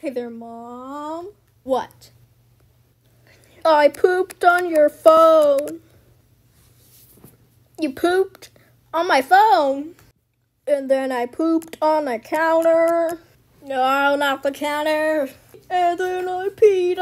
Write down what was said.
Hey there, Mom. What? I pooped on your phone. You pooped on my phone. And then I pooped on the counter. No, not the counter. And then I peed